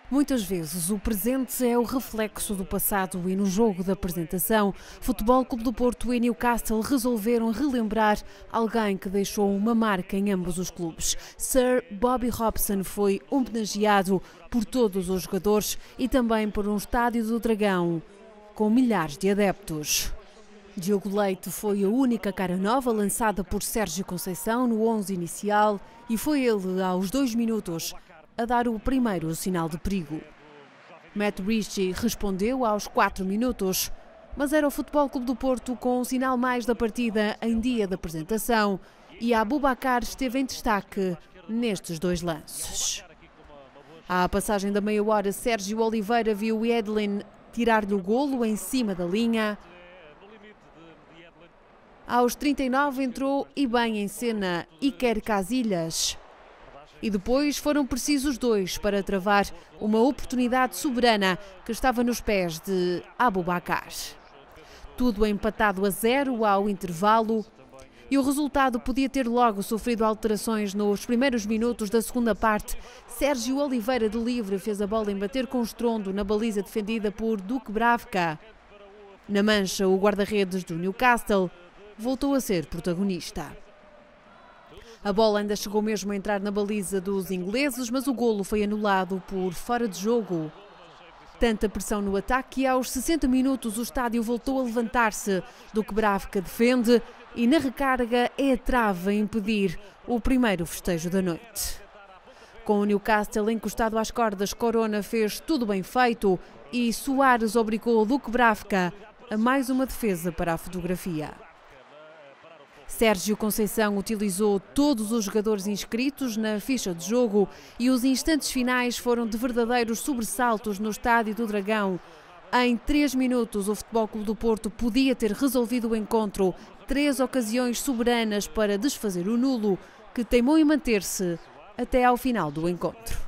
Muitas vezes o presente é o reflexo do passado e no jogo da apresentação, Futebol Clube do Porto e Newcastle resolveram relembrar alguém que deixou uma marca em ambos os clubes. Sir Bobby Robson foi homenageado por todos os jogadores e também por um estádio do Dragão com milhares de adeptos. Diogo Leite foi a única cara nova lançada por Sérgio Conceição no 11 inicial e foi ele, aos 2 minutos, a dar o primeiro sinal de perigo. Matt Ritchie respondeu aos 4 minutos, mas era o Futebol Clube do Porto com um sinal mais da partida em dia de apresentação e Aboubakar esteve em destaque nestes 2 lances. À passagem da meia hora, Sérgio Oliveira viu Yedlin tirar-lhe o golo em cima da linha. Aos 39 entrou e bem em cena Iker Casillas. E depois foram precisos 2 para travar uma oportunidade soberana que estava nos pés de Aboubakar. Tudo empatado a 0 ao intervalo e o resultado podia ter logo sofrido alterações nos primeiros minutos da segunda parte. Sérgio Oliveira de livre fez a bola embater com estrondo na baliza defendida por Dubravka. Na mancha, o guarda-redes do Newcastle voltou a ser protagonista. A bola ainda chegou mesmo a entrar na baliza dos ingleses, mas o golo foi anulado por fora de jogo. Tanta pressão no ataque que aos 60 minutos o estádio voltou a levantar-se. Dubravka defende e na recarga é a trave a impedir o primeiro festejo da noite. Com o Newcastle encostado às cordas, Corona fez tudo bem feito e Soares obrigou Dubravka a mais uma defesa para a fotografia. Sérgio Conceição utilizou todos os jogadores inscritos na ficha de jogo e os instantes finais foram de verdadeiros sobressaltos no estádio do Dragão. Em 3 minutos, o Futebol Clube do Porto podia ter resolvido o encontro. 3 ocasiões soberanas para desfazer o nulo, que teimou em manter-se até ao final do encontro.